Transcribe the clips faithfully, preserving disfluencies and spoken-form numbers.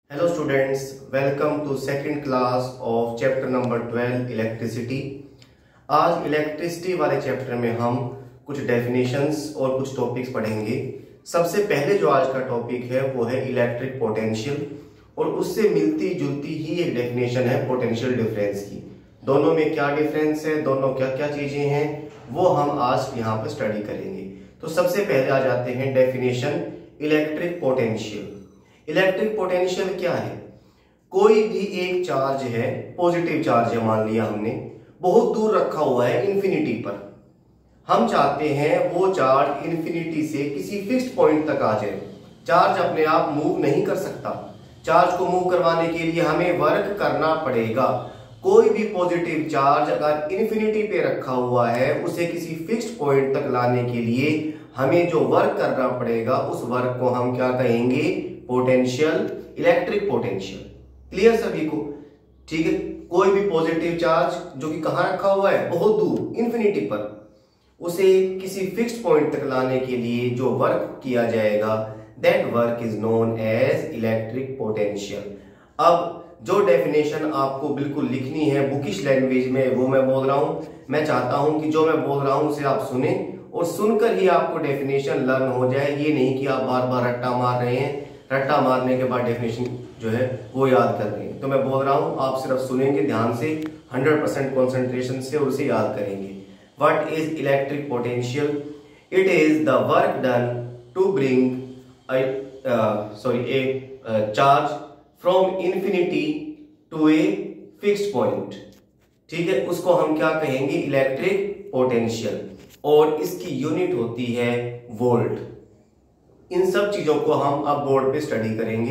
Hello students, welcome to second class of chapter number twelve electricity. आज electricity वाले chapter में हम कुछ डेफिनेशंस और कुछ टॉपिक्स पढ़ेंगे। सबसे पहले जो आज का टॉपिक है वो है इलेक्ट्रिक पोटेंशियल और उससे मिलती जुलती ही एक डेफिनेशन है पोटेंशियल डिफरेंस की। दोनों में क्या डिफरेंस है, दोनों क्या क्या चीजें हैं, वो हम आज यहाँ पर स्टडी करेंगे। तो सबसे पहले आ जाते हैं definition electric potential. Electric potential क्या है? कोई भी एक चार्ज है, पॉजिटिव चार्ज है, मान लिया हमने, बहुत दूर रखा हुआ है इन्फिनिटी पर। हम चाहते हैं वो चार्ज इन्फिनिटी से किसी फिक्स्ड पॉइंट तक आ जाए। चार्ज अपने आप मूव नहीं कर सकता। चार्ज को मूव करवाने के लिए हमें वर्क करना पड़ेगा। कोई भी पॉजिटिव चार्ज अगर इन्फिनिटी पे रखा हुआ है, उसे किसी फिक्स्ड पॉइंट तक लाने के लिए हमें जो वर्क करना पड़ेगा, उस वर्क को हम क्या कहेंगे? Potential, electric potential. क्लियर सभी को? ठीक है। कोई भी पॉजिटिव चार्ज जो कि कहां रखा हुआ है, बहुत दूर इन्फिनिटी पर, उसे किसी फिक्स्ड पॉइंट तक लाने के लिए जो वर्क किया जाएगा, that work is known as electric potential. अब जो डेफिनेशन आपको बिल्कुल लिखनी है बुकिश लैंग्वेज में, वो मैं बोल रहा हूं। मैं चाहता हूं कि जो मैं बोल रहा हूं उसे आप सुने और सुनकर ही आपको डेफिनेशन लर्न हो जाए। ये नहीं कि आप बार बार रट्टा मार रहे हैं, रट्टा मारने के बाद डेफिनेशन जो है वो याद कर रहे हैं। तो मैं बोल रहा हूं, आप सिर्फ सुनेंगे ध्यान से, हंड्रेड परसेंट कॉन्सेंट्रेशन से, और उसे याद करेंगे। What is electric potential? It is the work done to bring sorry a charge from infinity to a fixed point. ठीक है, उसको हम क्या कहेंगे? Electric potential. और इसकी यूनिट होती है वोल्ट। इन सब चीजों को हम अब बोर्ड पे स्टडी करेंगे।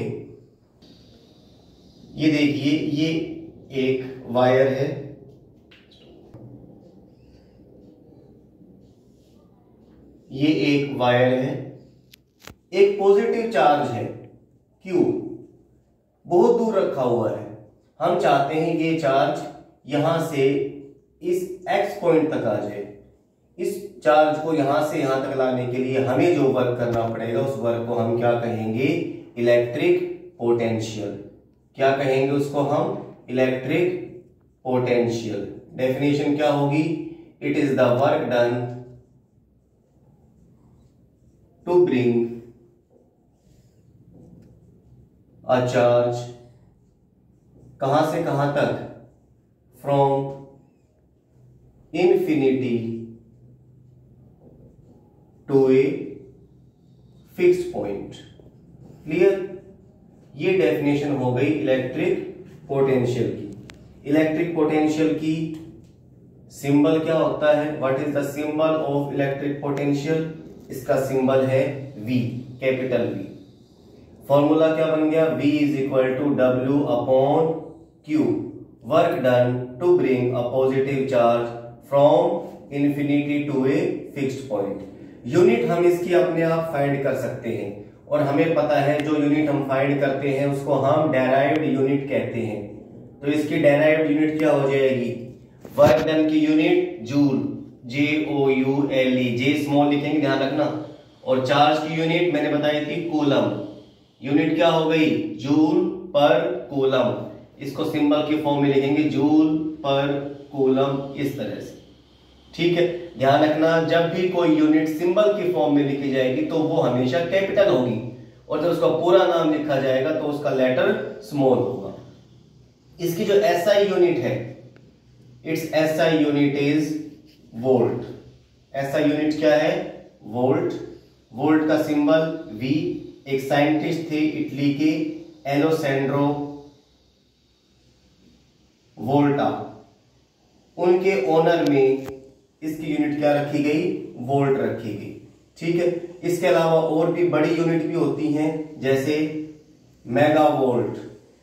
ये देखिए, ये एक वायर है, ये एक वायर है, एक पॉजिटिव चार्ज है Q, बहुत दूर रखा हुआ है। हम चाहते हैं ये चार्ज यहां से इस X पॉइंट तक आ जाए। इस चार्ज को यहां से यहां तक लाने के लिए हमें जो वर्क करना पड़ेगा, उस वर्क को हम क्या कहेंगे? Electric potential. क्या कहेंगे उसको हम? Electric potential. डेफिनेशन क्या होगी? It is the work done to bring a charge, कहां से कहां तक? From infinity to a fixed point. Clear? ये डेफिनेशन हो गई इलेक्ट्रिक पोटेंशियल की। इलेक्ट्रिक पोटेंशियल की सिंबल क्या होता है? What is the symbol of electric potential? इसका सिंबल है V, कैपिटल V। फॉर्मूला क्या बन गया? V is equal to W upon Q. Work done to bring a positive charge from infinity to a fixed point. Unit हम इसकी अपने आप find कर सकते हैं, और हमें पता है जो यूनिट हम फाइंड करते हैं उसको हम डेराइव्ड यूनिट कहते हैं। तो इसकी डेराइव्ड यूनिट क्या हो जाएगी? वर्क डन की unit joule, J O U L E, J small लिखेंगे, ध्यान रखना। और चार्ज की यूनिट मैंने बताई थी कूलम। यूनिट क्या हो गई? जूल पर कूलम। इसको सिंबल की फॉर्म में लिखेंगे जूल पर कूलम, इस तरह से। ठीक है, ध्यान रखना, जब भी कोई यूनिट सिंबल की फॉर्म में लिखी जाएगी तो वो हमेशा कैपिटल होगी, और जब उसका पूरा नाम लिखा जाएगा तो उसका लेटर स्मॉल होगा। इसकी जो एसआई यूनिट है, it's SI unit is volt. SI unit क्या है? वोल्ट। वोल्ट का सिंबल V। एक साइंटिस्ट थे इटली के, एलोसेंड्रो वोल्टा, उनके ऑनर में इसकी यूनिट क्या रखी गई? वोल्ट रखी गई। ठीक है, इसके अलावा और भी बड़ी यूनिट भी होती हैं, जैसे mega volt,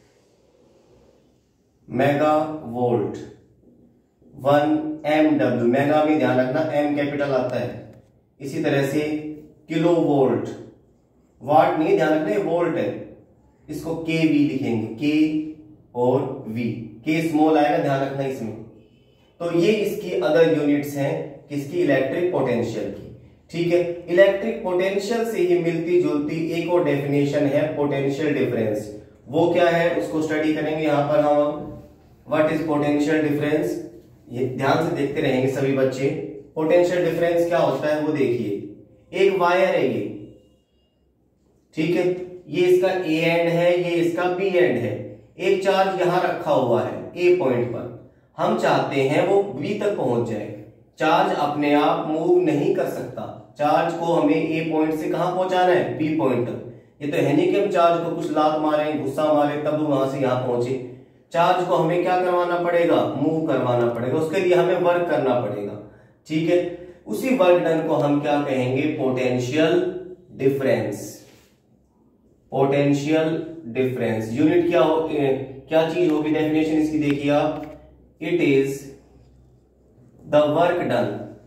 mega volt, one M W, mega में ध्यान रखना एम कैपिटल आता है। इसी तरह से किलो वोल्ट, वाट नहीं, ध्यान रखना ये वोल्ट है, इसको के वी लिखेंगे, के और वी, के स्मॉल आएगा, ध्यान रखना इसमें। तो ये इसकी अदर यूनिट्स हैं किसकी? इलेक्ट्रिक पोटेंशियल की। ठीक है, इलेक्ट्रिक पोटेंशियल से ही मिलती जुलती एक और डेफिनेशन है पोटेंशियल डिफरेंस। वो क्या है उसको स्टडी करेंगे यहाँ पर हम। व्हाट इज पोटेंशियल डिफरेंस, ये ध्यान से देखते रहेंगे सभी बच्चे। पोटेंशियल डिफरेंस क्या होता है वो देखिए। एक वायर है ये, ठीक है, ये इसका ए एंड है, ये इसका बी एंड है। एक चार्ज यहां रखा हुआ है ए पॉइंट पर, हम चाहते हैं वो बी तक पहुंच जाए। चार्ज अपने आप मूव नहीं कर सकता, चार्ज को हमें ए पॉइंट से कहां पहुंचाना है, बी पॉइंट तक। ये तो है नहीं कि हम चार्ज को कुछ लात मारे, गुस्सा मारे, तब वहां से यहां पहुंचे। चार्ज को हमें क्या करवाना पड़ेगा, मूव करवाना पड़ेगा, उसके लिए हमें वर्क करना पड़ेगा, ठीक है। उसी वर्क डन को हम क्या कहेंगे, potential difference. Potential difference unit क्या हो, क्या चीज होगी, डेफिनेशन इसकी देखिए आप। It is the work done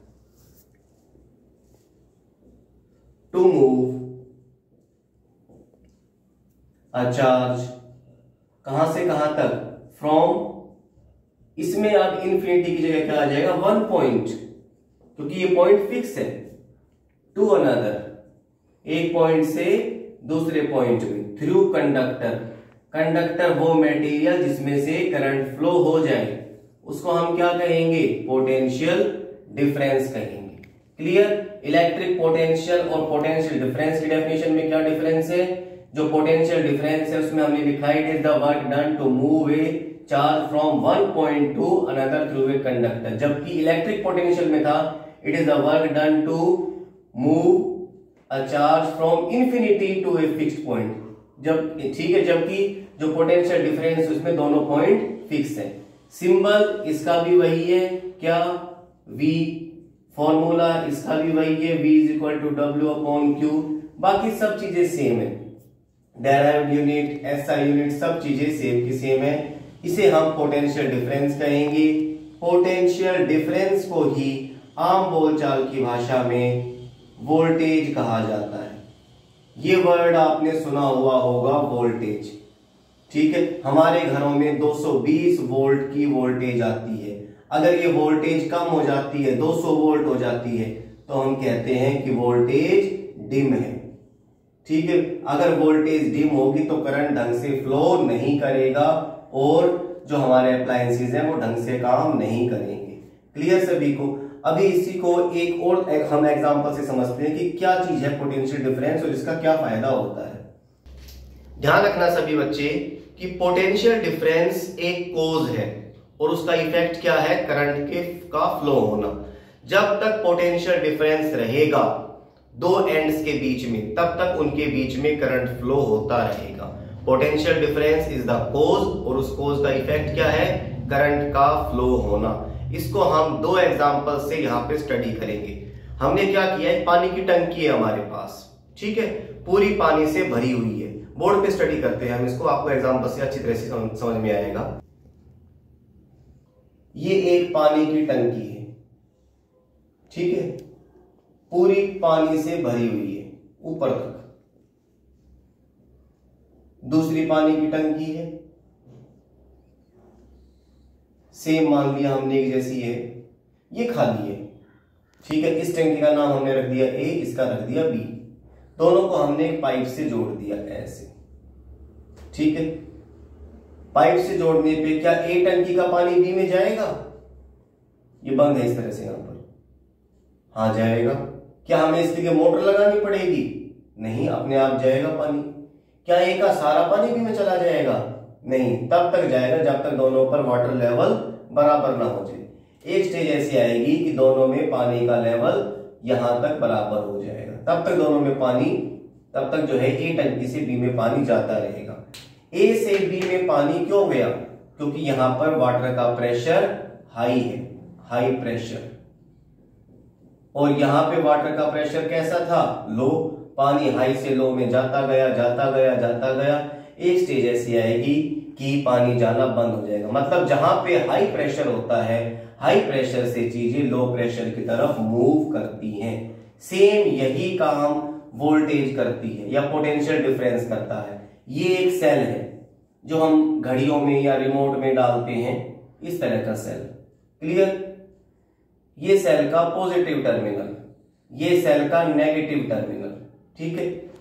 to move a charge, कहां से कहां तक, फ्रॉम, इसमें अब इन्फिनिटी की जगह क्या आ जाएगा, वन पॉइंट, क्योंकि ये पॉइंट फिक्स है, टू अनदर, एक पॉइंट से दूसरे पॉइंट में, थ्रू कंडक्टर। कंडक्टर वो मटेरियल जिसमें से करंट फ्लो हो जाए, उसको हम क्या कहेंगे, पोटेंशियल डिफरेंस कहेंगे। क्लियर। इलेक्ट्रिक पोटेंशियल और पोटेंशियल डिफरेंस की डेफिनेशन में क्या डिफरेंस है, जो पोटेंशियल डिफरेंस है उसमें हमने लिखा है, it is the work done to move a charge from one point to another through a conductor. जबकि इलेक्ट्रिक पोटेंशियल में था, it is the work done to move a charge from infinity to a fixed point. जब ठीक है, जबकि जो potential difference उसमें दोनों पॉइंट फिक्स है। सिंबल इसका भी वही है, क्या, V। फॉर्मूला इसका भी वही है, V is equal to W upon Q. बाकी सब चीजें सेम है, डेराइव्ड यूनिट, एसआई यूनिट, सब चीजें सेम की सेम है। इसे हम पोटेंशियल डिफरेंस कहेंगे। पोटेंशियल डिफरेंस को ही आम बोलचाल की भाषा में वोल्टेज कहा जाता है। ये वर्ड आपने सुना हुआ होगा, वोल्टेज, ठीक है। हमारे घरों में दो सौ बीस वोल्ट की वोल्टेज आती है। अगर ये वोल्टेज कम हो जाती है, दो सौ वोल्ट हो जाती है, तो हम कहते हैं कि वोल्टेज डिम है, ठीक है। अगर वोल्टेज डिम होगी तो करंट ढंग से फ्लो नहीं करेगा और जो हमारे अप्लायंसेस हैं वो ढंग से काम नहीं करेंगे। क्लियर सभी को। अभी इसी को एक और एक हम एग्जांपल से समझते हैं कि क्या चीज है पोटेंशियल डिफरेंस और इसका क्या फायदा होता है। ध्यान रखना सभी बच्चे कि पोटेंशियल डिफरेंस एक कोज है और उसका इफेक्ट क्या है, करंट के का फ्लो होना। जब तक पोटेंशियल डिफरेंस रहेगा दो एंड्स के बीच में, तब तक उनके बीच में करंट फ्लो होता रहेगा। Potential difference is the cause और उस कोज का इफेक्ट क्या है, करंट का फ्लो होना। इसको हम दो एग्जांपल से यहाँ पे स्टडी करेंगे। हमने क्या किया है, पानी की टंकी है हमारे पास, ठीक है, पूरी पानी से भरी हुई है। बोर्ड पे स्टडी करते हैं हम इसको, आपको एग्जांपल से अच्छी तरह से समझ में आएगा। ये एक पानी की टंकी है, ठीक है, पूरी पानी से भरी हुई है ऊपर तक। दूसरी पानी की टंकी है, सेम मान लिया हमने एक जैसी है, ये खाली है, ठीक है। इस टंकी का नाम हमने रख दिया ए, इसका रख दिया बी। दोनों को हमने एक पाइप से जोड़ दिया ऐसे, ठीक है। पाइप से जोड़ने पे क्या ए टंकी का पानी बी में जाएगा, ये बंद है इस तरह से यहां पर, हाँ जाएगा। क्या हमें इसके लिए मोटर लगानी पड़ेगी, नहीं, अपने आप जाएगा पानी। क्या ए का सारा पानी बी में चला जाएगा, नहीं, तब तक जाएगा जब तक दोनों पर वाटर लेवल बराबर ना हो जाए। एक स्टेज ऐसी आएगी कि दोनों में पानी का लेवल यहां तक बराबर हो जाएगा, तब तक दोनों में पानी, तब तक जो है ए टंकी से बी में पानी जाता रहेगा। ए से बी में पानी क्यों गया, क्योंकि यहां पर वाटर का प्रेशर हाई है, हाई प्रेशर, और यहां पे वाटर का प्रेशर कैसा था, लो। पानी हाई से लो में जाता गया जाता गया जाता गया, एक स्टेज ऐसी आएगी कि पानी जाना बंद हो जाएगा। मतलब जहां पे हाई प्रेशर होता है, हाई प्रेशर से चीजें लो प्रेशर की तरफ मूव करती हैं। सेम यही काम वोल्टेज करती है या पोटेंशियल डिफरेंस करता है। ये एक सेल है जो हम घड़ियों में या रिमोट में डालते हैं, इस तरह का सेल। क्लियर। ये सेल का पॉजिटिव टर्मिनल, ये सेल का नेगेटिव टर्मिनल, ठीक है।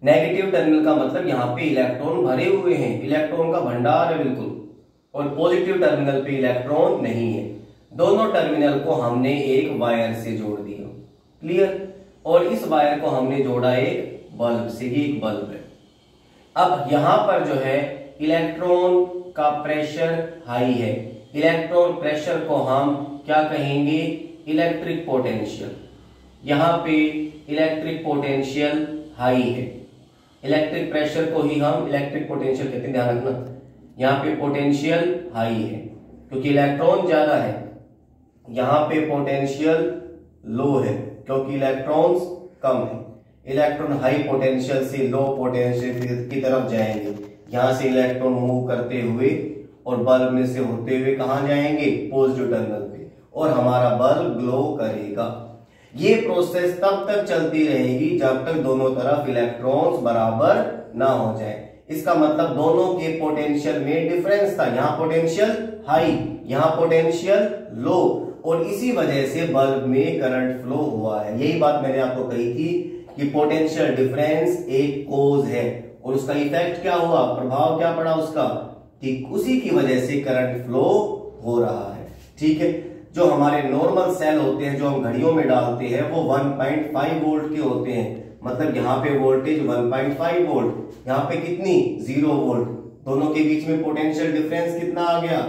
नेगेटिव टर्मिनल का मतलब यहाँ पे इलेक्ट्रॉन भरे हुए हैं, इलेक्ट्रॉन का भंडार है बिल्कुल, और पॉजिटिव टर्मिनल पे इलेक्ट्रॉन नहीं है। दोनों टर्मिनल को हमने एक वायर से जोड़ दिया, क्लियर। और इस वायर को हमने जोड़ा एक बल्ब से, ये एक बल्ब है। अब यहां पर जो है इलेक्ट्रॉन का प्रेशर हाई है, इलेक्ट्रॉन प्रेशर को हम क्या कहेंगे, इलेक्ट्रिक पोटेंशियल। यहां पे इलेक्ट्रिक पोटेंशियल हाई है, इलेक्ट्रिक प्रेशर को ही हम इलेक्ट्रिक पोटेंशियल कहते हैं, ध्यान रखना। यहाँ पे पोटेंशियल हाई है क्योंकि इलेक्ट्रॉन ज्यादा है, यहाँ पे पोटेंशियल लो है क्योंकि इलेक्ट्रॉन्स कम है। इलेक्ट्रॉन हाई पोटेंशियल से लो पोटेंशियल की तरफ जाएंगे, यहाँ से इलेक्ट्रॉन मूव करते हुए और बल्ब में से होते हुए कहाँ जाएंगे, पॉजिटिव टर्मिनल पे, और हमारा बल्ब ग्लो करेगा। ये प्रोसेस तब तक चलती रहेगी जब तक दोनों तरफ इलेक्ट्रॉन्स बराबर ना हो जाए। इसका मतलब दोनों के पोटेंशियल में डिफरेंस था, यहाँ पोटेंशियल हाई, यहाँ पोटेंशियल लो, और इसी वजह से बल्ब में करंट फ्लो हुआ है। यही बात मैंने आपको कही थी कि पोटेंशियल डिफरेंस एक कोज है और उसका इफेक्ट क्या हुआ, प्रभाव क्या पड़ा उसका, ठीक उसी की वजह से करंट फ्लो हो रहा है। ठीक है, जो हमारे नॉर्मल सेल होते हैं जो हम घड़ियों में डालते हैं वो वन पॉइंट फाइव वोल्ट के होते हैं, मतलब यहाँ पे voltage one point five volt, यहाँ पे कितनी, जीरो वोल्ट। दोनों के बीच में पोटेंशियल डिफरेंस कितना आ गया,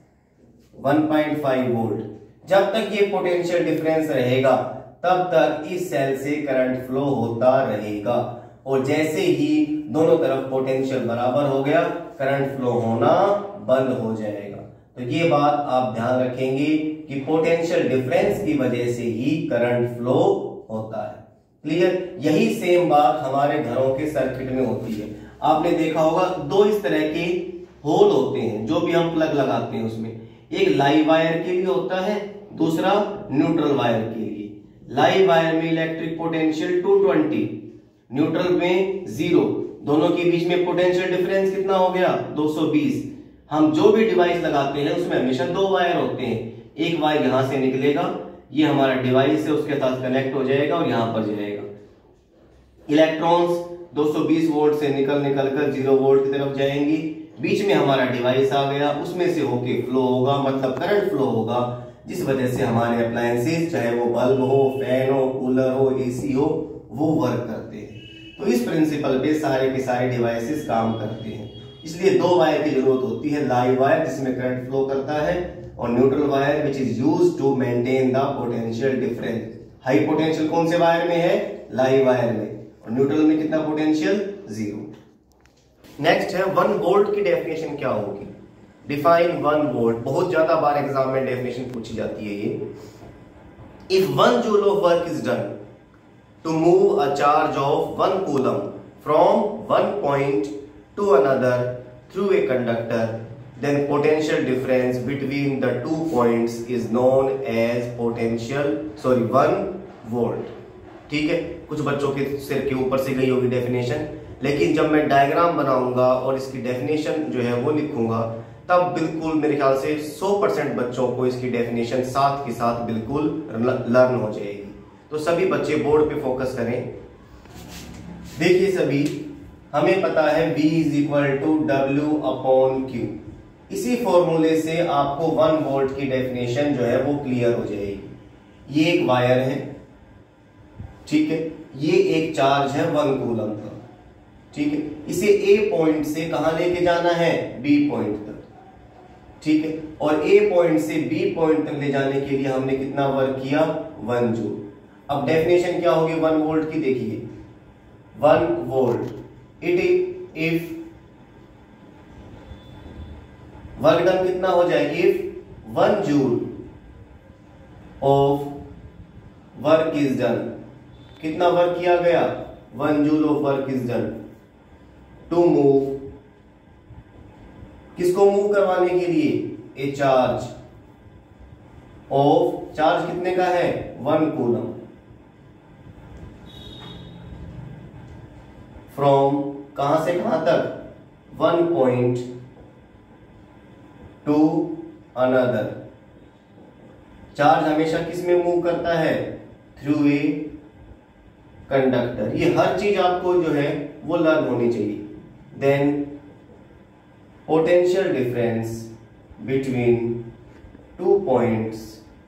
वन पॉइंट फाइव वोल्ट। जब तक ये पोटेंशियल डिफरेंस रहेगा तब तक इस सेल से करंट फ्लो होता रहेगा, और जैसे ही दोनों तरफ पोटेंशियल बराबर हो गया करंट फ्लो होना बंद हो जाएगा। तो ये बात आप ध्यान रखेंगे कि पोटेंशियल डिफरेंस की वजह से ही करंट फ्लो होता है, क्लियर। यही सेम बात हमारे घरों के सर्किट में होती है। आपने देखा होगा दो इस तरह के होल होते हैं जो भी हम प्लग लगाते हैं उसमें, एक लाइव वायर के लिए होता है, दूसरा न्यूट्रल वायर के लिए। लाइव वायर में electric potential two twenty, neutral में जीरो, दोनों के बीच में पोटेंशियल डिफरेंस कितना हो गया, दो सौ बीस। हम जो भी डिवाइस लगाते हैं उसमें हमेशा दो वायर होते हैं, एक वायर यहां से निकलेगा, ये हमारा डिवाइस है उसके साथ कनेक्ट हो जाएगा और यहां पर जाएगा। इलेक्ट्रॉन्स दो सौ बीस वोल्ट से निकल निकल कर जीरो वोल्ट की तरफ जाएंगी, बीच में हमारा डिवाइस आ गया, उसमें से होके फ्लो होगा, मतलब करंट फ्लो होगा, जिस वजह से हमारे अप्लायंसेस, चाहे वो बल्ब हो, फैन हो, कूलर हो, एसी हो, वो वर्क करते हैं। तो इस प्रिंसिपल पे सारे के सारे डिवाइसेस काम करते हैं। इसलिए दो वायर की जरूरत होती है, लाइव वायर जिसमें करंट फ्लो करता है और neutral wire which is used to maintain the potential difference. High potential कौन से वायर में है, लाइव वायर में, और न्यूट्रल में कितना पोटेंशियल, जीरो। नेक्स्ट है वन वोल्ट की डेफिनेशन क्या होगी, डिफाइन वन वोल्ट। बहुत ज्यादा बार एग्जाम में डेफिनेशन पूछी जाती है ये। If one joule of work is done to move a charge of one coulomb from one point to another through a conductor, then potential difference between the two points is known as potential sorry one volt। ठीक है, कुछ बच्चों के सिर के ऊपर से गई होगी डेफिनेशन, लेकिन जब मैं डायग्राम बनाऊंगा और इसकी डेफिनेशन जो है वो लिखूंगा तब बिल्कुल मेरे ख्याल से सौ परसेंट बच्चों को इसकी डेफिनेशन साथ के साथ बिल्कुल लर्न हो जाएगी। तो सभी बच्चे बोर्ड पे फोकस करें। देखिए सभी, हमें पता है V is equal to W upon Q. इसी फॉर्मूले से आपको वन वोल्ट की डेफिनेशन जो है वो क्लियर हो जाएगी। ये एक वायर है, ठीक है, ये एक चार्ज है वन कूलम का, ठीक है, इसे ए पॉइंट से कहां लेके जाना है, बी पॉइंट तक, ठीक है, और ए पॉइंट से बी पॉइंट तक ले जाने के लिए हमने कितना वर्क किया, वन जूल। अब डेफिनेशन क्या होगी वन वोल्ट की, देखिए one volt it if work done कितना हो जाए, if one joule of work is done, कितना वर्क किया गया, one joule of work is done to move, किसको मूव करवाने के लिए, ए चार्ज ऑफ, चार्ज कितने का है, वन कूलम, फ्रॉम कहां से कहां तक, one point to another. Charge हमेशा किस में मूव करता है, थ्रू ए कंडक्टर। ये हर चीज आपको जो है वो लर्न होनी चाहिए। Then potential difference between two points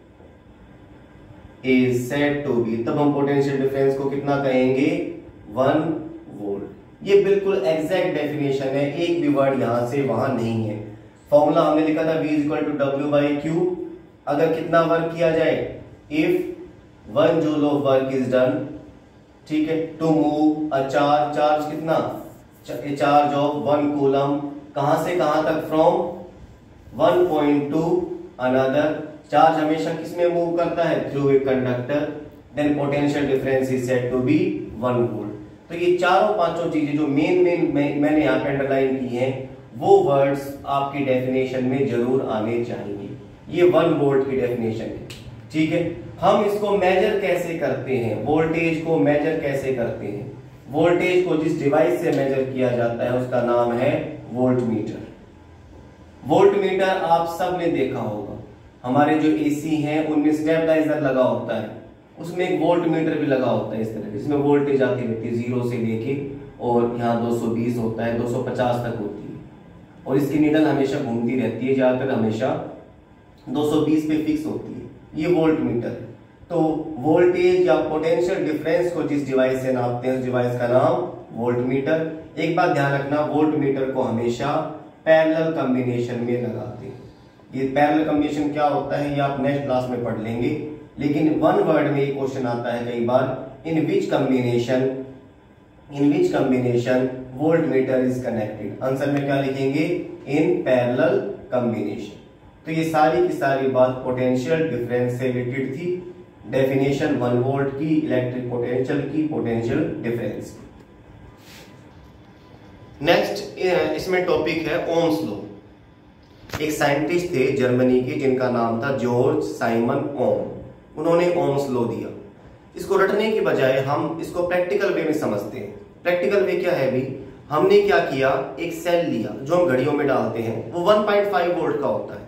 is said to be, तब हम पोटेंशियल डिफरेंस को कितना कहेंगे, वन वोल्ट। ये बिल्कुल एग्जैक्ट डेफिनेशन है, एक भी वर्ड यहां से वहां नहीं है। फॉर्मूला हमने लिखा था V equal to W by Q. अगर कितना वर्क किया जाए, if one joule of work is done, ठीक है, to move a charge, charge कितना, चार्ज ऑफ वन कूलम, कहां से कहां तक, from one point to another. Charge हमेशा किस में मूव करता है, through a conductor. Then potential difference is said to be one volt. तो ये चारों पांचों चीजें जो मेन मेन मैंने यहाँ पे अंडरलाइन की हैं, वो वर्ड्स आपकी डेफिनेशन में जरूर आने चाहिए। ये वन वोल्ट की डेफिनेशन है, ठीक है। हम इसको मेजर कैसे करते हैं, वोल्टेज को मेजर कैसे करते हैं, वोल्टेज को जिस डिवाइस से मेजर किया जाता है उसका नाम है वोल्टमीटर। वोल्टमीटर आप सब ने देखा होगा, हमारे जो एसी हैं उनमें स्टेबलाइजर लगा होता है, उसमें एक वोल्ट मीटर भी लगा होता है इस तरह, इसमें वोल्टेज आती रहती है जीरो से लेके, और यहाँ दो सौ बीस होता है, दो सौ पचास तक होती है, और इसकी नीडल हमेशा घूमती रहती है, ज्यादातर हमेशा दो सौ बीस पे फिक्स होती है। ये वोल्ट मीटर है। तो वोल्टेज या पोटेंशियल डिफरेंस को जिस डिवाइस से नापते हैं उस डिवाइस का नाम वोल्ट मीटर। एक बात ध्यान रखना, वोल्ट मीटर को हमेशा पैरेलल कॉम्बिनेशन में लगाते हैं। ये पैरेलल कॉम्बिनेशन क्या होता है ये आप नेक्स्ट क्लास में पढ़ लेंगे, लेकिन वन वर्ड में ये क्वेश्चन आता है कई बार, in which combination in which combination voltmeter is connected. Answer में क्या लिखेंगे, इन पैरेलल कॉम्बिनेशन। तो ये सारी की सारी बात पोटेंशियल डिफरेंस से रिलेटेड थी। डेफिनेशन वन वोल्ट की, इलेक्ट्रिक पोटेंशियल की, पोटेंशियल डिफरेंस की। नेक्स्ट इसमें टॉपिक है ओम्स लॉ। एक साइंटिस्ट थे जर्मनी के जिनका नाम था जॉर्ज साइमन ओम, उन्होंने ओम्स लॉ दिया। इसको रटने की बजाय हम इसको प्रैक्टिकल वे में समझते हैं। प्रैक्टिकल वे क्या है भी, हमने क्या किया, एक सेल लिया जो हम घड़ियों में डालते हैं, वो वन पॉइंट फाइव वोल्ट का होता है,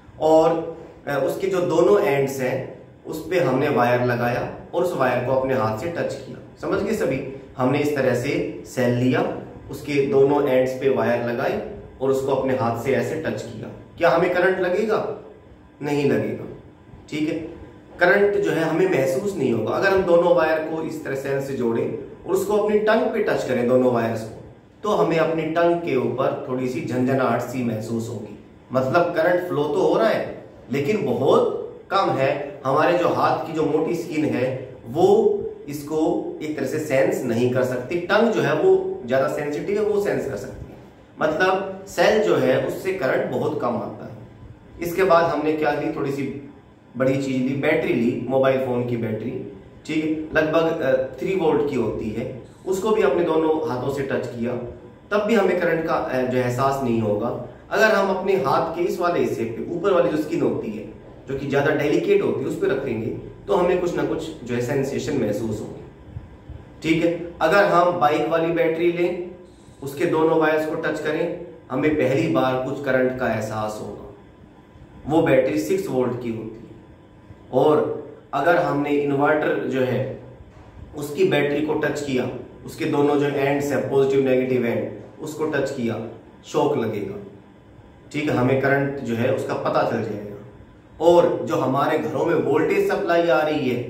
और उसके जो दोनों एंड्स हैं उस पे हमने वायर लगाया और उस वायर को अपने हाथ से टच किया। समझ गए सभी, हमने इस तरह से सेल लिया, उसके दोनों एंड्स पे वायर लगाई और उसको अपने हाथ से ऐसे टच किया। क्या हमें करंट लगेगा? नहीं लगेगा, ठीक है। करंट जो है हमें महसूस नहीं होगा। अगर हम दोनों वायर को इस तरह सेल से जोड़ें और उसको अपनी टंग पे टच करें दोनों वायर्स को, तो हमें अपनी टंग के ऊपर थोड़ी सी झंझनाहट सी महसूस होगी। मतलब करंट फ्लो तो हो रहा है लेकिन बहुत कम है। हमारे जो हाथ की जो मोटी स्किन है वो इसको एक तरह से सेंस नहीं कर सकती। टंग जो है वो ज्यादा सेंसिटिव है, वो सेंस कर सकती है। मतलब सेल जो है उससे करंट बहुत कम आता है। इसके बाद हमने क्या ली, थोड़ी सी बड़ी चीज ली, बैटरी ली, मोबाइल फोन की बैटरी, ठीक है, लगभग थ्री वोल्ट की होती है। उसको भी अपने दोनों हाथों से टच किया, तब भी हमें करंट का जो एहसास नहीं होगा। अगर हम अपने हाथ के इस वाले हिस्से पे, ऊपर वाली जो स्किन होती है जो कि ज्यादा डेलिकेट होती है, उस पर रखेंगे तो हमें कुछ ना कुछ जो है सेंसेशन महसूस होगी, ठीक है। अगर हम बाइक वाली बैटरी लें, उसके दोनों वायर्स को टच करें, हमें पहली बार कुछ करंट का एहसास होगा। वो बैटरी सिक्स वोल्ट की होती है। और अगर हमने इन्वर्टर जो है उसकी बैटरी को टच किया, उसके दोनों जो एंड्स है, पॉजिटिव नेगेटिव एंड, उसको टच किया, शॉक लगेगा, ठीक है, हमें करंट जो है उसका पता चल जाएगा। और जो हमारे घरों में वोल्टेज सप्लाई आ रही है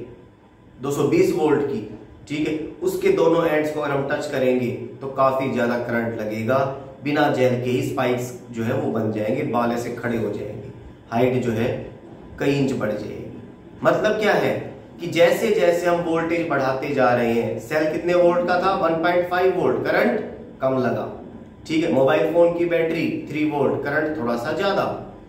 दो सौ बीस वोल्ट की, ठीक है, उसके दोनों एंड्स को अगर हम टच करेंगे तो काफी ज्यादा करंट लगेगा। बिना जेल के ही स्पाइक्स जो है वो बन जाएंगे, बाल ऐसे खड़े हो जाएंगे, हाइट जो है कई इंच बढ़ जाएगी। मतलब क्या है कि जैसे जैसे हम वोल्टेज बढ़ाते जा रहे हैं, सेल कितने वोल्ट का था, one point five volt, current कम लगा, ठीक है। मोबाइल फोन की बैटरी थ्री वोल्ट, करंट थोड़ा सा ज्यादा,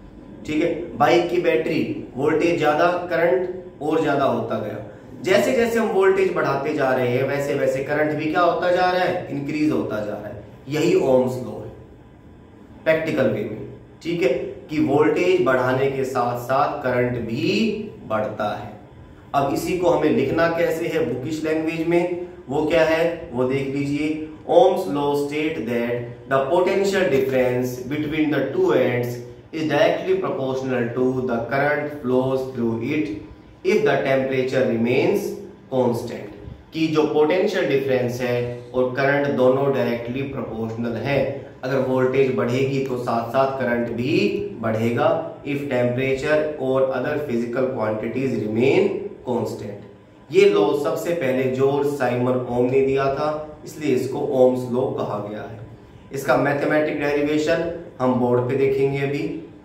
ठीक है। बाइक की बैटरी वोल्टेज ज्यादा, करंट और ज्यादा होता गया। जैसे जैसे हम वोल्टेज बढ़ाते जा रहे हैं वैसे वैसे करंट भी क्या होता जा रहा है, इंक्रीज होता जा रहा है। यही ओम्स लॉ है प्रैक्टिकल वे में, ठीक है, कि वोल्टेज बढ़ाने के साथ साथ करंट भी बढ़ता है। अब इसी को हमें लिखना कैसे है बुकिश लैंग्वेज में, वो क्या है वो देख लीजिए। Ohm's law state that the potential difference between the two ends is directly proportional to the current flows through it if the temperature remains constant। कि जो पोटेंशियल डिफरेंस है और करंट दोनों डायरेक्टली प्रोपोर्शनल है। अगर वोल्टेज बढ़ेगी तो साथ साथ करंट भी बढ़ेगा इफ टेम्परेचर और other physical quantities remain constant. ये लॉ सबसे पहले जॉर्ज साइमन ओम ने दिया था, इसलिए इसको ओम्स लॉ कहा गया है। इसका मैथमेटिक डेरिवेशन हम बोर्ड पे देखेंगे अभी।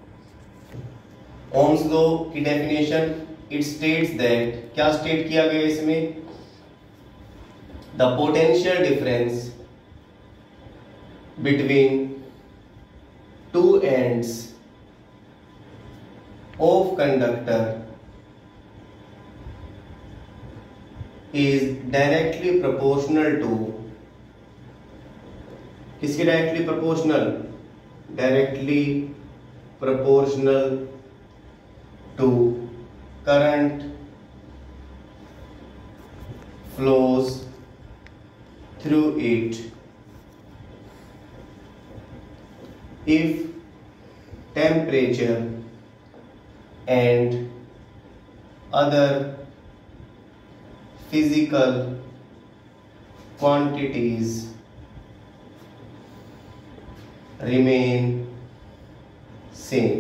ओम्स लॉ की डेफिनेशन, इट स्टेट्स दैट, क्या स्टेट किया गया इसमें, the potential difference between two ends of conductor is directly proportional to, किसके directly proportional, directly proportional to current flows through it if temperature and other physical quantities remain same।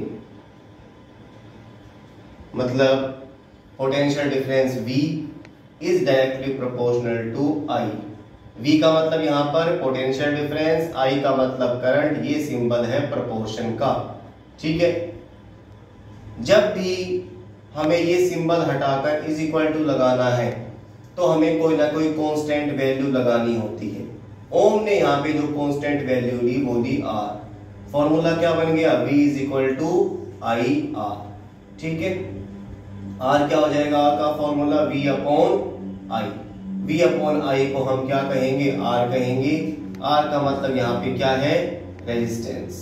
मतलब potential difference V is directly proportional to I। V का मतलब यहाँ पर potential difference, I का मतलब current, ये symbol है proportion का। ठीक है, जब भी हमें ये सिंबल हटाकर इज इक्वल टू लगाना है तो हमें कोई ना कोई कांस्टेंट वैल्यू लगानी होती है। ओम ने यहाँ पे जो कांस्टेंट वैल्यू ली वो दी R। फॉर्मूला क्या बन गया, V is equal to I R. ठीक है, R क्या हो जाएगा, R का formula V upon I. V upon I को हम क्या कहेंगे, R कहेंगे। R का मतलब यहाँ पे क्या है, रेजिस्टेंस।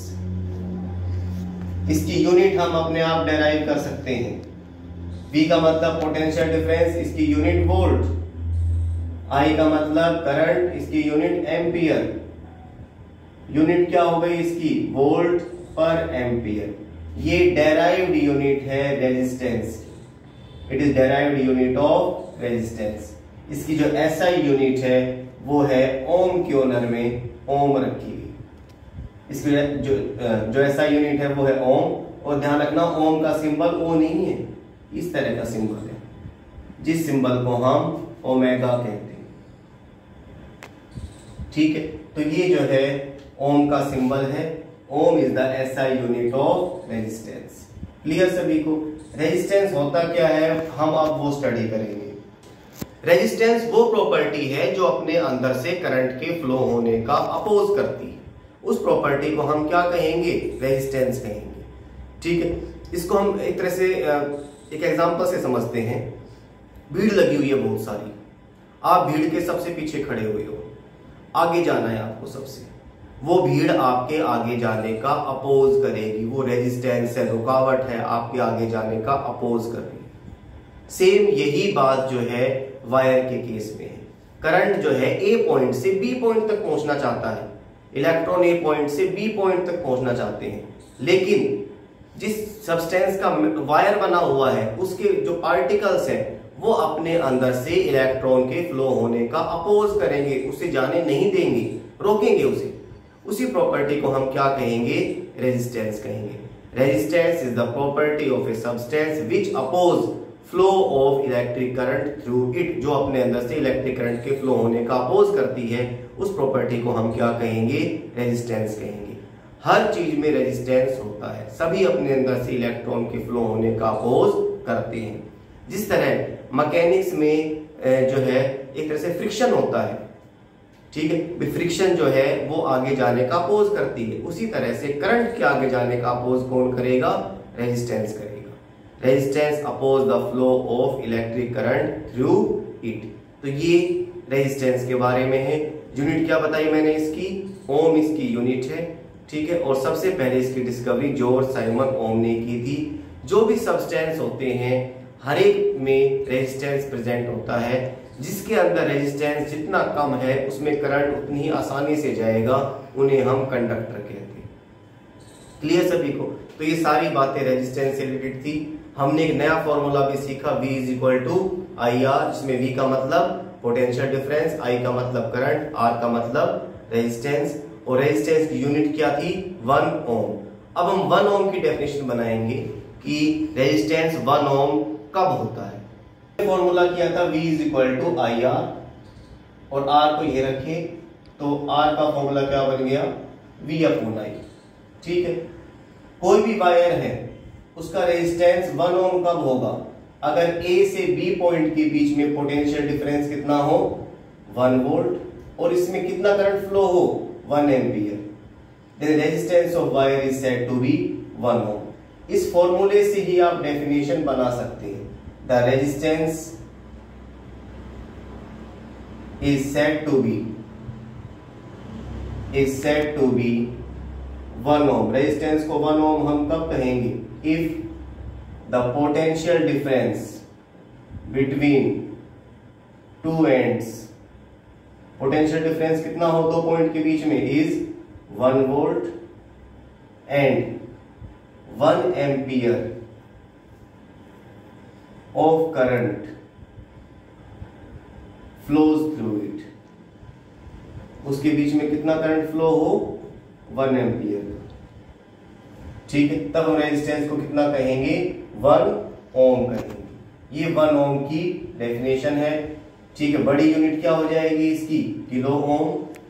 इसकी यूनिट हम अपने आप डेराइव कर सकते हैं। V का मतलब पोटेंशियल डिफरेंस, इसकी यूनिट वोल्ट। I का मतलब करंट, इसकी यूनिट एम्पियर। यूनिट क्या हो गई इसकी, वोल्ट पर एम्पियर। ये डेराइव्ड यूनिट है resistance, it is derived unit of resistance. इसकी जो एसआई यूनिट है वो है ओम के ऑनर में ओम रखी हुई। इसकी जो जो एसआई यूनिट है वो है ओम। और ध्यान रखना ओम का सिंबल ओ नहीं है, इस तरह का सिंबल है, जिस सिंबल को हम ओमेगा कहते हैं। ठीक है, तो ये जो है ओम का सिंबल है। Ohm is the SI unit of resistance. Clear सभी को। रेजिस्टेंस होता क्या है, हम अब वो स्टडी करेंगे। रेजिस्टेंस वो प्रॉपर्टी है जो अपने अंदर से करंट के फ्लो होने का अपोज करती है। उस प्रॉपर्टी को हम क्या कहेंगे, रेजिस्टेंस कहेंगे। ठीक है, इसको हम एक तरह से एक एग्जांपल से समझते हैं। भीड़ लगी हुई है बहुत सारी, आप भीड़ के सबसे पीछे खड़े हुए हो, आगे जाना है आपको सबसे। वो भीड़ आपके आगे जाने का अपोज करेगी, वो रेजिस्टेंस है, रुकावट है, आपके आगे जाने का अपोज कर रही है। सेम यही बात जो है वायर के केस में है। करंट जो है ए पॉइंट से बी पॉइंट तक पहुंचना चाहता है, इलेक्ट्रॉन ए पॉइंट से बी पॉइंट तक पहुंचना चाहते हैं, लेकिन जिस सब्सटेंस का वायर बना हुआ है उसके जो पार्टिकल्स हैं वो अपने अंदर से इलेक्ट्रॉन के फ्लो होने का अपोज करेंगे, उसे जाने नहीं देंगे, रोकेंगे उसे। उसी प्रॉपर्टी को हम क्या कहेंगे, रेजिस्टेंस कहेंगे। Resistance is the property of a substance which oppose flow of electric current through it. जो अपने अंदर से इलेक्ट्रिक करंट के फ्लो होने का अपोज करती है, उस प्रॉपर्टी को हम क्या कहेंगे, रेजिस्टेंस कहेंगे। हर चीज में रेजिस्टेंस होता है, सभी अपने अंदर से इलेक्ट्रॉन के फ्लो होने का अपोज करते हैं। जिस तरह मैकेनिक्स में जो है एक तरह से फ्रिक्शन होता है, ठीक है, फ्रिक्शन जो है वो आगे जाने का अपोज करती है, उसी तरह से करंट के आगे जाने का अपोज कौन करेगा, रेजिस्टेंस करेगा। Resistance oppose the flow of electric current through it. तो ये रेजिस्टेंस के बारे में है। यूनिट क्या बताई मैंने इसकी, ओम इसकी यूनिट है। ठीक है, और सबसे पहले इसकी डिस्कवरी जॉर्ज साइमन ओम ने की थी। जो भी सब्सटेंस होते हैं हर एक में रेजिस्टेंस प्रेजेंट होता है। जिसके अंदर रेजिस्टेंस जितना कम है उसमें करंट उतनी ही आसानी से जाएगा, उन्हें हम कंडक्टर कहते हैं। क्लियर सभी को। तो ये सारी बातें रेजिस्टेंस से रिलेटेड थी। हमने एक नया फॉर्मूला भी सीखा, V is equal to I R, जिसमें V का मतलब पोटेंशियल डिफरेंस, आई का मतलब करंट, आर का मतलब रेजिस्टेंस, और रेजिस्टेंस की यूनिट क्या थी, वन ओम। अब हम वन ओम की डेफिनेशन बनाएंगे कि रेजिस्टेंस वन ओम कब होता है। फॉर्मूला किया था V is equal to I R, और R को ये रखे तो R का फॉर्मूला क्या बन गया, V अपॉन आई। ठीक है, कोई भी वायर है उसका रेजिस्टेंस वन ओम कब होगा, अगर A से B पॉइंट के बीच में पोटेंशियल डिफरेंस कितना हो, वन वोल्ट, और इसमें कितना करंट फ्लो हो, one ampere, then resistance of wire is said to be one ohm. इस फॉर्मूले से ही आप डेफिनेशन बना सकते हैं, the resistance is said to be is said to be one ohm. Resistance को वन ओम हम कब कहेंगे, if the potential difference between two ends, potential difference कितना हो दो पॉइंट के बीच में, is one volt and one ampere of current flows through it. उसके बीच में कितना करंट फ्लो हो, वन एम्पियर। ठीक है, तब हम रेजिस्टेंस को कितना कहेंगे, वन ओम कहेंगे। ये वन ओम की डेफिनेशन है। ठीक है, बड़ी यूनिट क्या हो जाएगी इसकी, kilo ohm,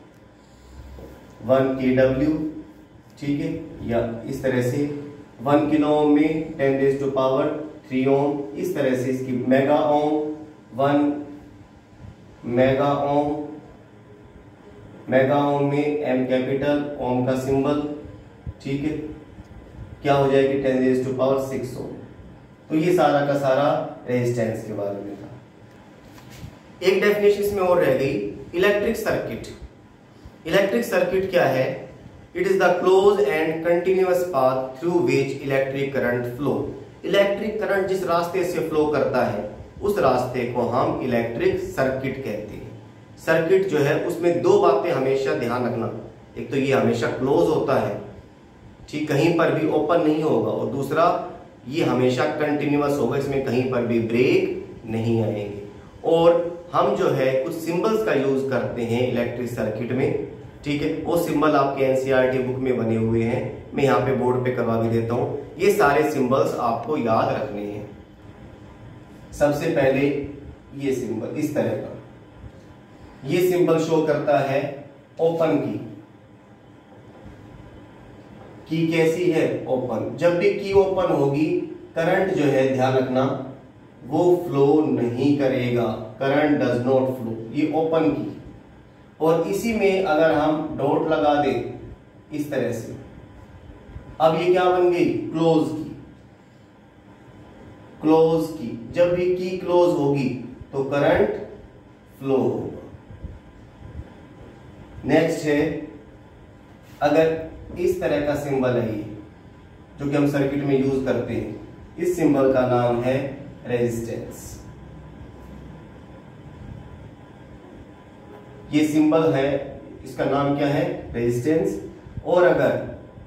one K W. ठीक है, या इस तरह से वन किलो ओम में ten raise to power three ohm, इस तरह से इसकी mega ohm, one mega ohm, mega ohm में एम कैपिटल, ओम का सिंबल। ठीक है, क्या हो जाएगी, ten raise to power six ohm. तो ये सारा का सारा रेजिस्टेंस के बारे में था। एक डेफिनेशन इसमें और रह गई, इलेक्ट्रिक सर्किट। इलेक्ट्रिक सर्किट क्या है, it is the close and continuous path through which electric current flow. Electric current जिस रास्ते से फ्लो करता है उस रास्ते को हम इलेक्ट्रिक सर्किट कहते हैं। सर्किट जो है उसमें दो बातें हमेशा ध्यान रखना, एक तो ये हमेशा क्लोज होता है, ठीक, कहीं पर भी ओपन नहीं होगा, और दूसरा ये हमेशा कंटिन्यूअस होगा, इसमें कहीं पर भी ब्रेक नहीं आएंगे। और हम जो है कुछ सिंबल्स का यूज करते हैं इलेक्ट्रिक सर्किट में। ठीक है, वो सिंबल आपके एनसीईआरटी बुक में बने हुए हैं, मैं यहाँ पे बोर्ड पे करवा भी देता हूँ। ये सारे सिंबल्स आपको याद रखने हैं। सबसे पहले ये सिंबल इस तरह का, ये सिंबल शो करता है ओपन की। की कैसी है, ओपन। जब भी की ओपन होगी करंट जो है, ध्यान रखना, वो फ्लो नहीं करेगा, करंट डज नॉट फ्लो, ये ओपन की। और इसी में अगर हम डॉट लगा दें इस तरह से, अब ये क्या बन गई, क्लोज की। क्लोज की, जब भी की क्लोज होगी तो करंट फ्लो होगा। नेक्स्ट है, अगर इस तरह का सिंबल है ये, जो कि हम सर्किट में यूज करते हैं, इस सिंबल का नाम है रेजिस्टेंस। ये सिंबल है, इसका नाम क्या है, रेजिस्टेंस। और अगर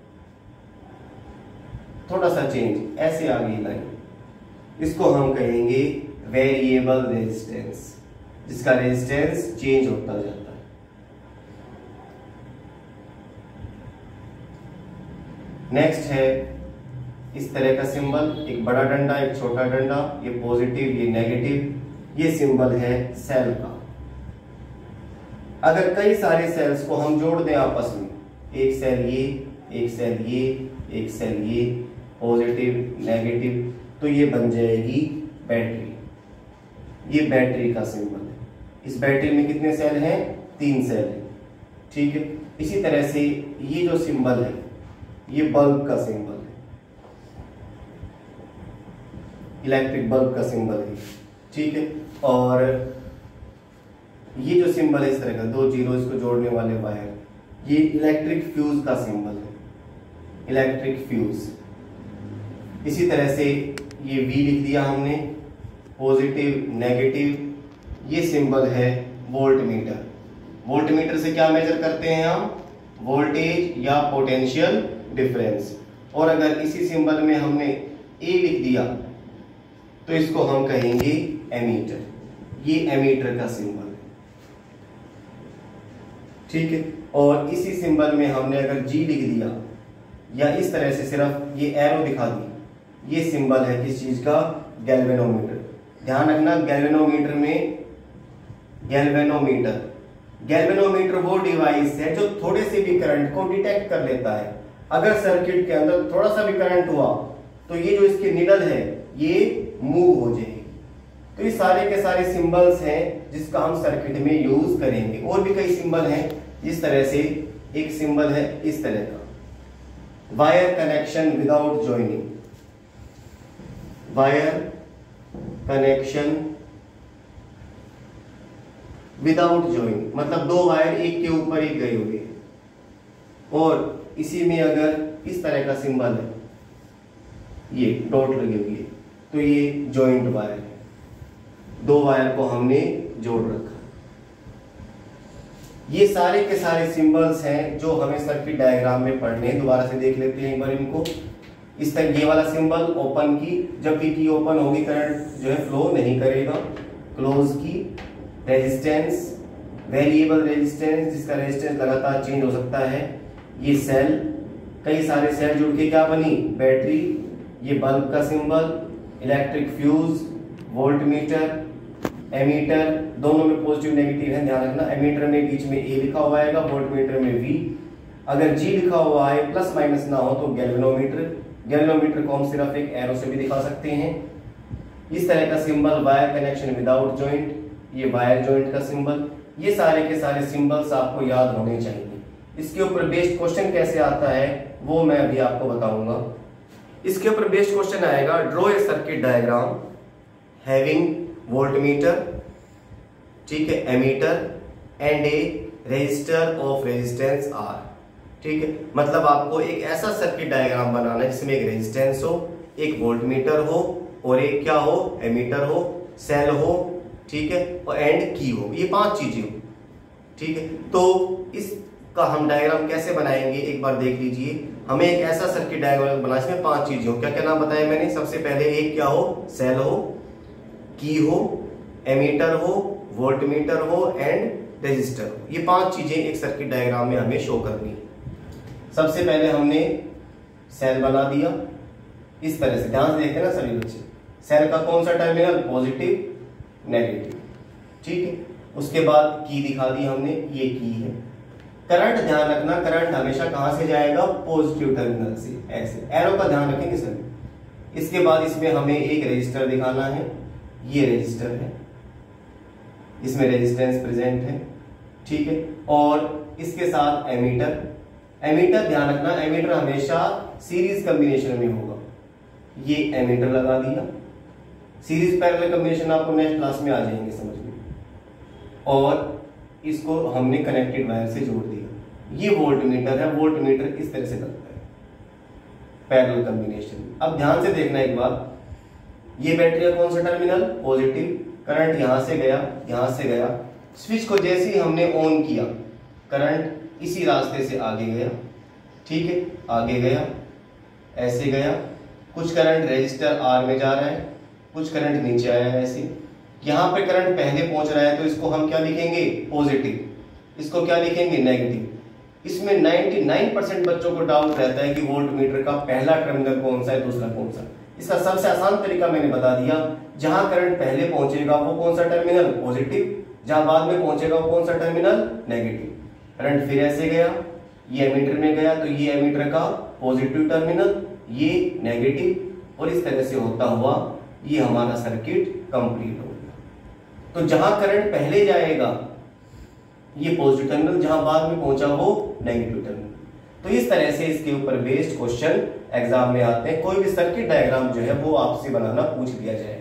थोड़ा सा चेंज, ऐसे आ गई लाइन, इसको हम कहेंगे वेरिएबल रेजिस्टेंस, जिसका रेजिस्टेंस चेंज होता जाता है। नेक्स्ट है इस तरह का सिंबल, एक बड़ा डंडा एक छोटा डंडा, ये पॉजिटिव ये नेगेटिव, ये सिंबल है सेल का। अगर कई सारे सेल्स को हम जोड़ दें आपस में, एक सेल ये एक सेल ये एक सेल ये, पॉजिटिव नेगेटिव, तो ये बन जाएगी बैटरी। ये बैटरी का सिंबल है। इस बैटरी में कितने सेल हैं, तीन सेल हैं। ठीक है, इसी तरह से ये जो सिंबल है ये बल्ब का सिंबल है, इलेक्ट्रिक बल्ब का सिंबल है। ठीक है, और ये जो सिंबल है इस तरह का, दो जीरो इसको जोड़ने वाले वायर, ये इलेक्ट्रिक फ्यूज का सिंबल है, इलेक्ट्रिक फ्यूज। इसी तरह से ये V लिख दिया हमने, पॉजिटिव नेगेटिव। ये सिंबल है वोल्ट मीटर। वोल्ट मीटर से क्या मेजर करते हैं हम, वोल्टेज या पोटेंशियल डिफरेंस। और अगर इसी सिंबल में हमने A लिख दिया तो इसको हम कहेंगे एमीटर। ये एमीटर का सिंबल है। ठीक है। और इसी सिंबल में हमने अगर जी लिख दिया या इस तरह से सिर्फ ये एरो दिखा दी, ये सिंबल है किस चीज का, गैल्वेनोमीटर। ध्यान रखना गैल्वेनोमीटर में, गैल्वेनोमीटर गैल्वेनोमीटर वो डिवाइस है जो थोड़े से भी करंट को डिटेक्ट कर लेता है। अगर सर्किट के अंदर थोड़ा सा भी करंट हुआ तो ये जो इसकी निडल है ये मूव हो जाएगी। तो ये सारे के सारे सिंबल्स हैं जिसका हम सर्किट में यूज करेंगे। और भी कई सिंबल हैं इस तरह से, एक सिंबल है इस तरह का, wire connection without joining, wire connection without joining, मतलब दो वायर एक के ऊपर एक गए हुए, और इसी में अगर इस तरह का सिंबल है, ये डॉट लगी हुई है, तो ये जॉइंट वायर है, दो वायर को हमने जोड़ रखा। ये सारे के सारे सिंबल्स हैं जो हमें सर्किट डायग्राम में पढ़ने हैं। दोबारा से देख लेते हैं एक बार इनको। इस तरह ये वाला सिंबल ओपन की, जब भी की ओपन होगी करंट जो है फ्लो नहीं करेगा। क्लोज की, रेजिस्टेंस, वेरिएबल रेजिस्टेंस जिसका रेजिस्टेंस लगातार चेंज हो सकता है। ये सेल, कई सारे सेल जुड़ के क्या बनी, बैटरी। ये बल्ब का symbol, electric fuse, voltmeter, ammeter, दोनों में पॉजिटिव नेगेटिव है, ध्यान रखना। एमीटर में बीच में ए लिखा हुआ आएगा, वोल्टमीटर में वी। अगर जी लिखा हुआ है प्लस माइनस ना हो तो गैल्वेनोमीटर। गैल्वेनोमीटर को हम सिर्फ एक एरो से भी दिखा सकते हैं। इस तरह का symbol wire connection without joint, ये वायर जॉइंट का सिंबल। ये सारे के सारे सिंबल्स आपको याद होने चाहिए। इसके ऊपर बेस्ड क्वेश्चन कैसे आता है वो मैं अभी आपको बताऊंगा। इसके ऊपर बेस्ड क्वेश्चन आएगा, draw a circuit diagram having voltmeter, ठीक है, ammeter and a resistor of resistance R. ठीक है, मतलब आपको एक ऐसा सर्किट डायग्राम बनाना है जिसमें एक रेजिस्टेंस हो, एक वोल्टमीटर हो और एक क्या हो, एमीटर हो, सेल हो, ठीक है, और एंड की हो, ये पांच चीजें हो। ठीक है, तो इसका हम डायग्राम कैसे बनाएंगे एक बार देख लीजिए। हमें एक ऐसा सर्किट डायग्राम बनाना जिसमें पांच चीजें हो। क्या क्या नाम बताया मैंने, सबसे पहले एक क्या हो, सेल हो, की हो, एमीटर हो, वोल्टमीटर हो एंड रेजिस्टर हो। ये पांच चीजें एक सर्किट डायग्राम में हमें शो करनी है। सबसे पहले हमने सेल बना दिया इस तरह से, ध्यान से देखते ना सभी बच्चे। सेल का कौन सा टर्मिनल, पॉजिटिव नेगेटिव, ठीक है। उसके बाद की दिखा दी हमने, ये की है। करंट ध्यान रखना, करंट हमेशा कहां से जाएगा, पॉजिटिव टर्मिनल से, ऐसे एरो का ध्यान रखेंगे सभी। इसके बाद इसमें हमें एक रेजिस्टर दिखाना है, ये रेजिस्टर है, इसमें रेजिस्टेंस प्रेजेंट है, ठीक है। और इसके साथ एमीटर, एमीटर ध्यान रखना, एमीटर हमेशा सीरीज कॉम्बिनेशन में होगा। ये एमीटर लगा दिया, सीरीज पैरेलल कॉम्बिनेशन आपको नेक्स्ट क्लास में आ जाएंगे समझ में। और इसको हमने कनेक्टेड वायर से जोड़ दिया। ये वोल्टमीटर है, वोल्टमीटर इस तरह से लगता है पैरेलल कॉम्बिनेशन। अब ध्यान से देखना एक बार, ये बैटरी का कौन सा टर्मिनल, पॉजिटिव, करंट यहां से गया, यहां से गया। स्विच को जैसे ही हमने ऑन किया, करंट इसी रास्ते से आगे गया, ठीक है, आगे गया, ऐसे गया। कुछ करंट रेजिस्टर आर में जा रहा है, कुछ करंट नीचे आया है ऐसे। यहां पे करंट पहले पहुंच रहा है तो इसको हम क्या लिखेंगे, पॉजिटिव, इसको क्या लिखेंगे, नेगेटिव। इसमें निन्यानवे परसेंट बच्चों को डाउट रहता है कि वोल्टमीटर का पहला टर्मिनल कौन सा है, दूसरा कौन सा। इसका सबसे आसान तरीका मैंने बता दिया, जहां करंट पहले पहुंचेगा वो कौन सा टर्मिनल, पॉजिटिव, जहां बाद में पहुंचेगा वो कौन सा टर्मिनल, नेगेटिव। करंट फिर ऐसे गया, ये एमीटर में गया तो ये एमीटर का पॉजिटिव टर्मिनल, ये नेगेटिव, और इस तरह से होता हुआ ये हमारा सर्किट कंप्लीट हो गया। तो जहां करंट पहले जाएगा ये पॉजिटिव टर्मिनल, जहां बाद में पहुंचा वो नेगेटिव टर्मिनल। तो इस तरह से इसके ऊपर बेस्ड क्वेश्चन एग्जाम में आते हैं। कोई भी सर्किट डायग्राम जो है वो आपसे बनाना पूछ लिया जाएगा।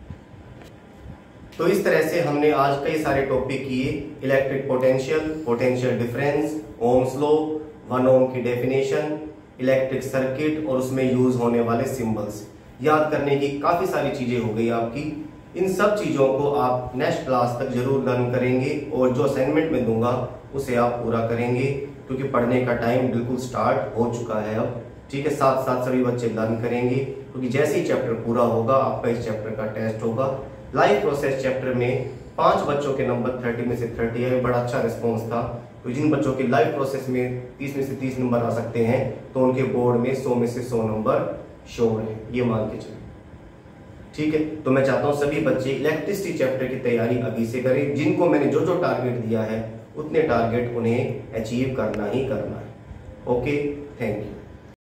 तो इस तरह से हमने आज कई सारे टॉपिक किए, electric potential, potential difference, Ohm's law, one ohm की डेफिनेशन, इलेक्ट्रिक सर्किट और उसमें यूज होने वाले सिंबल्स। याद करने की काफी सारी चीजें हो गई आपकी। इन सब चीजों को आप नेक्स्ट क्लास तक जरूर लर्न करेंगे और जो असाइनमेंट में दूंगा उसे आप पूरा करेंगे, क्योंकि पढ़ने का टाइम बिल्कुल स्टार्ट हो चुका है अब। ठीक है, साथ साथ सभी बच्चे लर्न करेंगे, क्योंकि जैसे ही चैप्टर पूरा होगा आपका इस चैप्टर का टेस्ट होगा। लाइफ प्रोसेस चैप्टर में पांच बच्चों के नंबर तीस में से तीस आए, बड़ा अच्छा रिस्पॉन्स था। तो जिन बच्चों के लाइव प्रोसेस में तीस में से तीस नंबर आ सकते हैं तो उनके बोर्ड में सौ में से सौ नंबर श्योर है, ये मान के चलें। ठीक है, तो मैं चाहता हूं सभी बच्चे इलेक्ट्रिसिटी चैप्टर की तैयारी अभी से करें। जिनको मैंने जो जो टारगेट दिया है उतने टारगेट उन्हें अचीव करना ही करना है। Okay, thank you.